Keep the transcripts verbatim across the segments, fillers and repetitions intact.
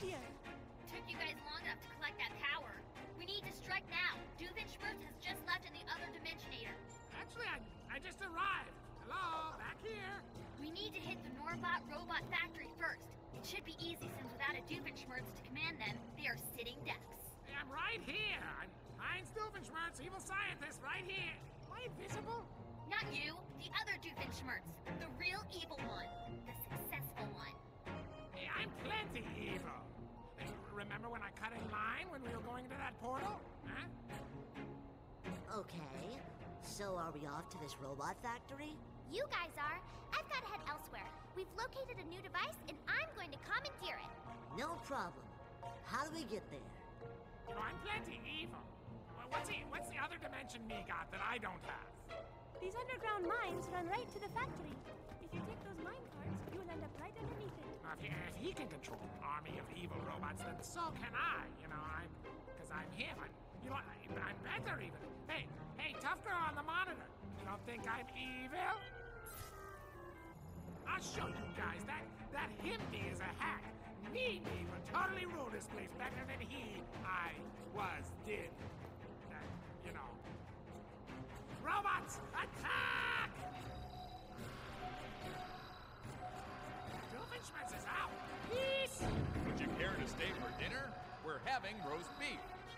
here. Took you guys long enough to collect that power. We need to strike now. Doofenshmirtz has just left in the other Dimensionator. Actually, I, I just arrived. Hello, back here. We need to hit the Norbot robot factory first. It should be easy since without a Doofenshmirtz to command them, they are sitting ducks. Hey, I'm right here. I'm Heinz Doofenshmirtz, evil scientist, right here. Am I invisible? Not you, the other Doofenshmirtz. The real evil one. The successful one. Hey, I'm plenty evil. Hey, remember when I cut in line when we were going into that portal? Huh? Okay, so are we off to this robot factory? You guys are. I've got to head elsewhere. We've located a new device, and I'm going to commandeer it. No problem. How do we get there? You know, I'm plenty evil. Well, what's the, what's the other dimension me got that I don't have? These underground mines run right to the factory. If you take those mine carts, you'll end up right underneath it. Now, if he, if he can control an army of evil robots, then so can I. You know, I'm... Because I'm him. I'm, you know, I, I'm better even. Hey, hey, tough girl on the monitor. You don't think I'm evil? I'll show you guys that that him me is a hack. Me me will totally rule this place better than he, I, was, did. That, you know. Robots, attack! Doofenshmirtz is out. Peace! Would you care to stay for dinner? We're having roast beef.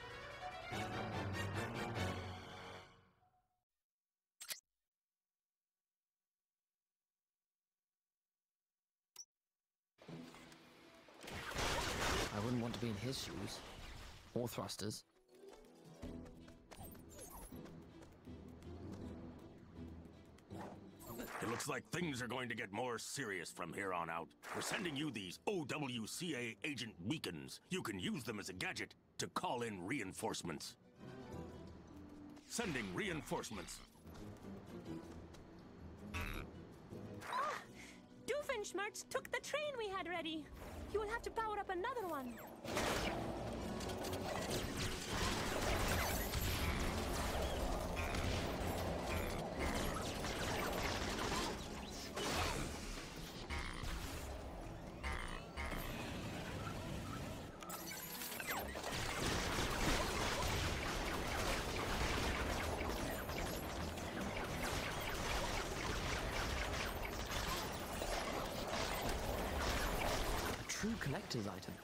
I wouldn't want to be in his shoes. Or thrusters. It looks like things are going to get more serious from here on out. We're sending you these O W C A agent beacons. You can use them as a gadget to call in reinforcements. Sending reinforcements. Ah! Doofenshmirtz took the train we had ready. You will have to power up another one. True collector's item.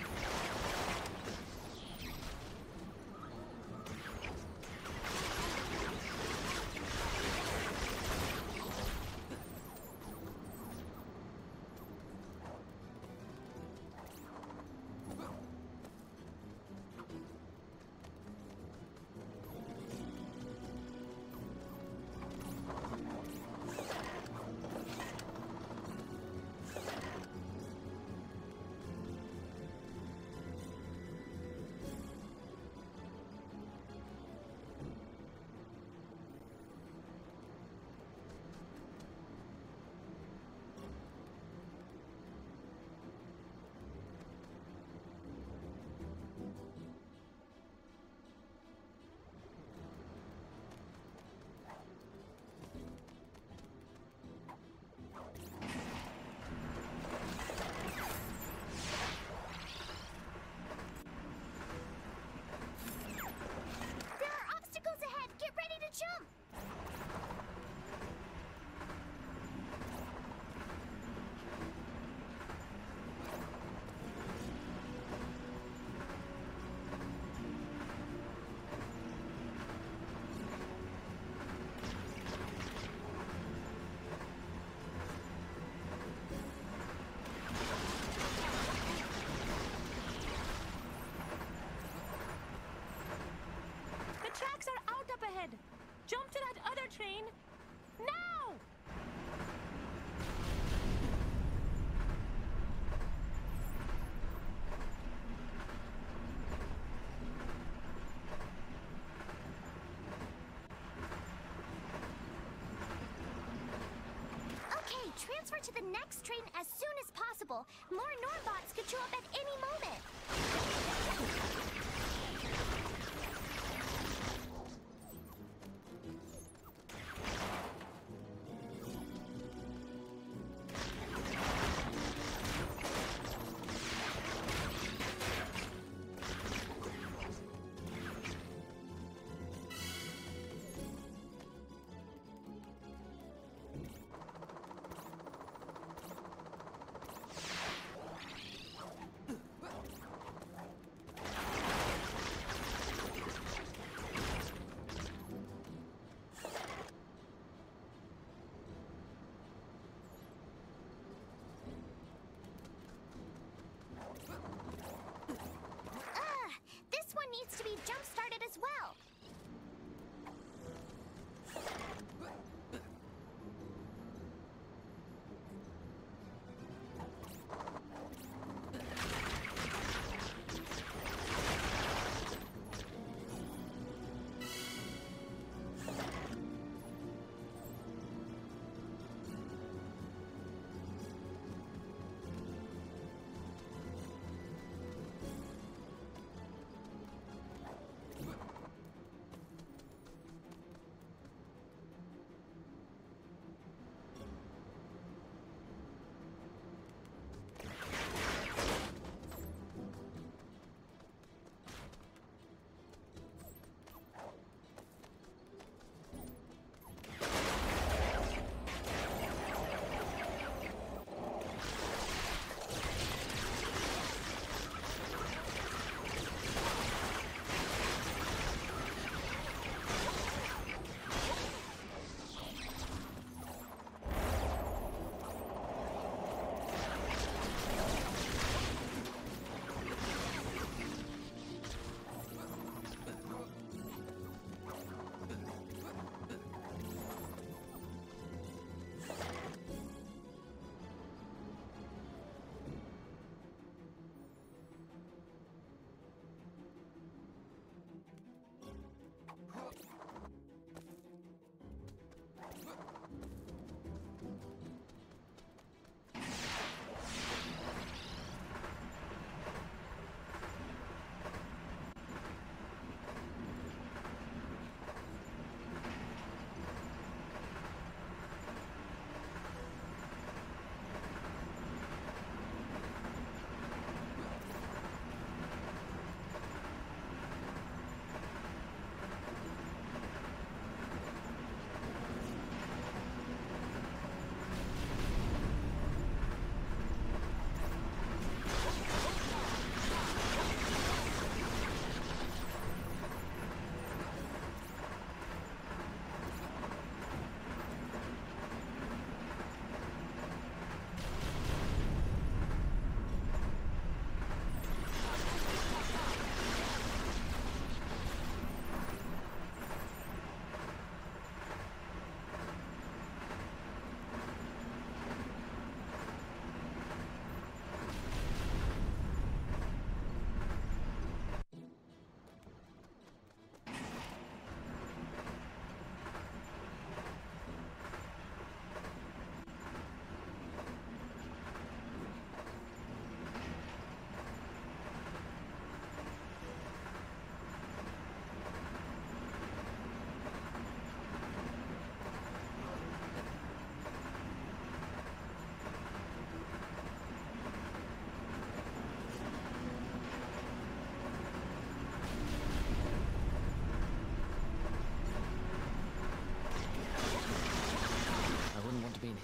Tracks are out up ahead. Jump to that other train. Now! Okay, transfer to the next train as soon as possible. More Norbots could show up at any moment.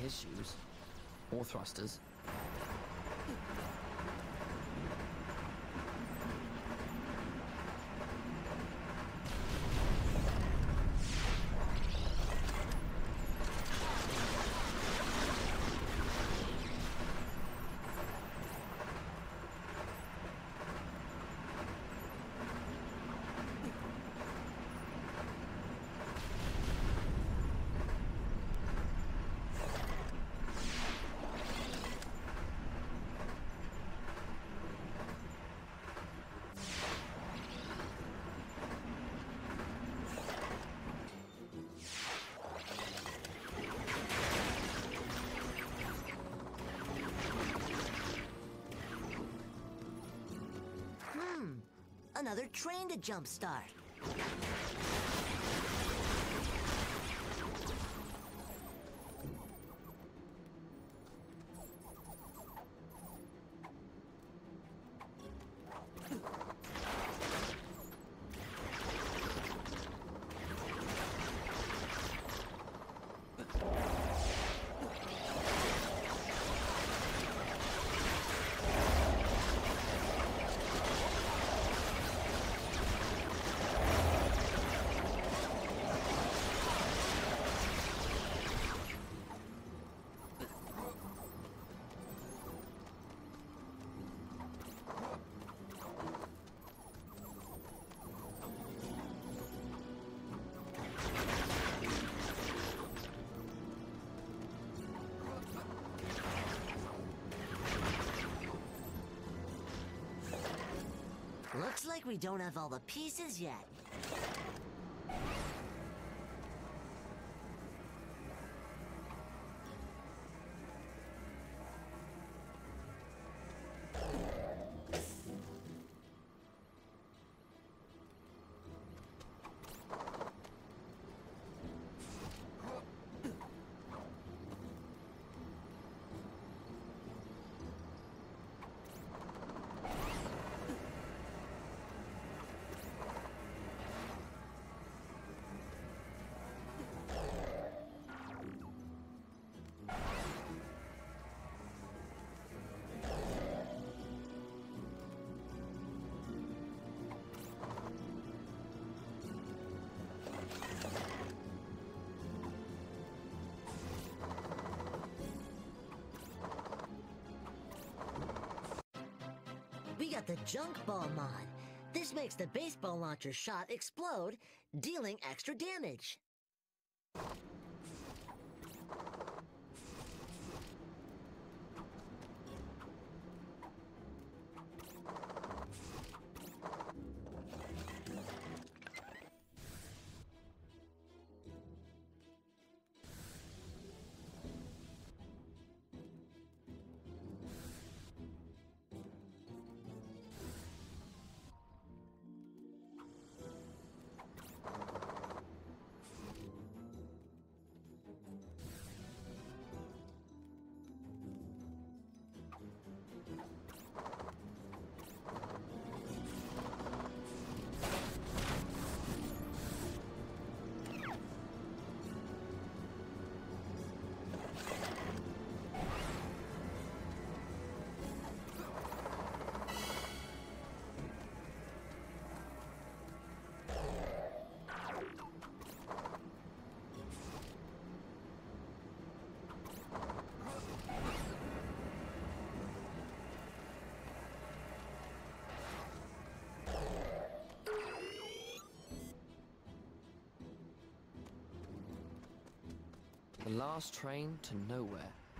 his shoes. Or thrusters. Another train to jumpstart. Looks like we don't have all the pieces yet. We got the junk ball mod. This makes the baseball launcher shot explode, dealing extra damage. The last train to nowhere.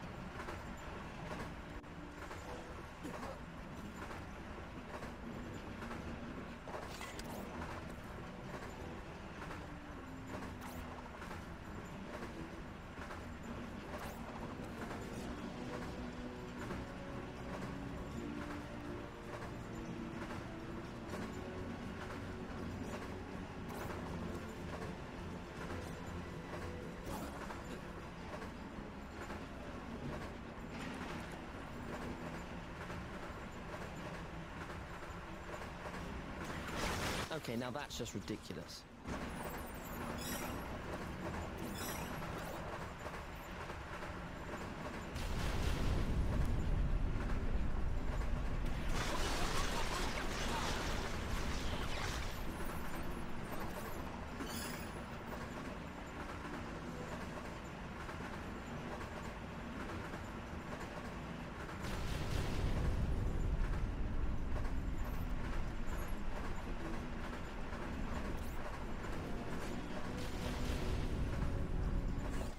Okay, now that's just ridiculous.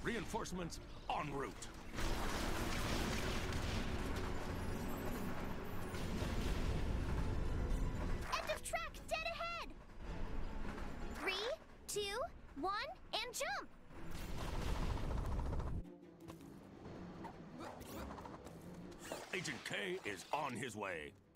Reinforcements en route. End of track, dead ahead! Three, two, one, and jump! Agent K is on his way.